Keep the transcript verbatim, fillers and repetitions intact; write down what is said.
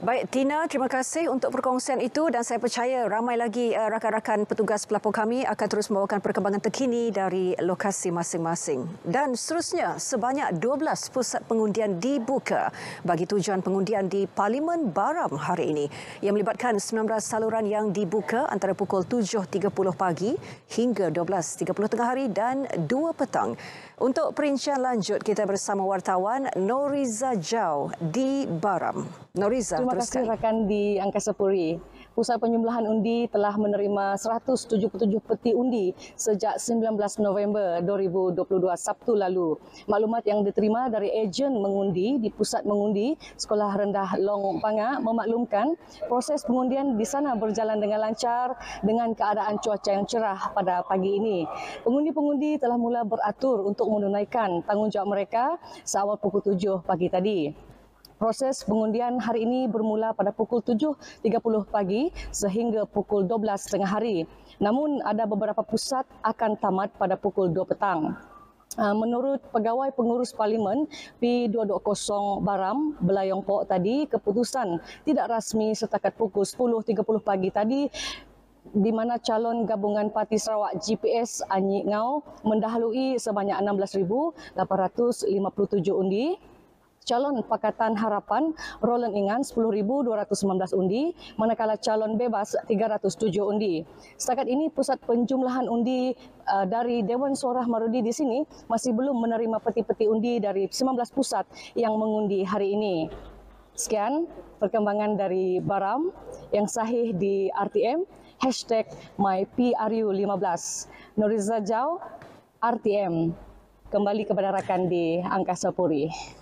Baik, Tina, terima kasih untuk perkongsian itu dan saya percaya ramai lagi uh, rakan-rakan petugas pelapor kami akan terus membawakan perkembangan terkini dari lokasi masing-masing. Dan seterusnya, sebanyak dua belas pusat pengundian dibuka bagi tujuan pengundian di Parlimen Baram hari ini. Ia melibatkan sembilan belas saluran yang dibuka antara pukul tujuh tiga puluh pagi hingga dua belas tiga puluh tengah hari dan dua petang. Untuk perincian lanjut, kita bersama wartawan Noriza Jau di Baram. Noriza, terima kasih rakan di Angkasa Puri. Pusat penyembelahan undi telah menerima seratus tujuh puluh tujuh peti undi sejak sembilan belas November dua ribu dua puluh dua Sabtu lalu. Maklumat yang diterima dari ejen mengundi di Pusat Mengundi Sekolah Rendah Long Panga memaklumkan proses pengundian di sana berjalan dengan lancar dengan keadaan cuaca yang cerah pada pagi ini. Pengundi-pengundi telah mula beratur untuk menunaikan tanggungjawab mereka seawal pukul tujuh pagi tadi. Proses pengundian hari ini bermula pada pukul tujuh tiga puluh pagi sehingga pukul dua belas tengah hari. Namun ada beberapa pusat akan tamat pada pukul dua petang. Menurut Pegawai Pengurus Parlimen P dua dua kosong Baram, Belayong Pok tadi, keputusan tidak rasmi setakat pukul sepuluh tiga puluh pagi tadi di mana calon gabungan Parti Sarawak G P S Anyik Ngau mendahului sebanyak enam belas ribu lapan ratus lima puluh tujuh undi. Calon Pakatan Harapan Roland Ingan sepuluh ribu dua ratus sembilan belas undi, manakala calon bebas tiga ratus tujuh undi. Setakat ini pusat penjumlahan undi uh, dari Dewan Sorah Marudi di sini masih belum menerima peti-peti undi dari sembilan belas pusat yang mengundi hari ini. Sekian perkembangan dari Baram yang sahih di R T M, hashtag my P R U lima belas. Noriza Jau, R T M. Kembali kepada rakan di Angkasa Puri.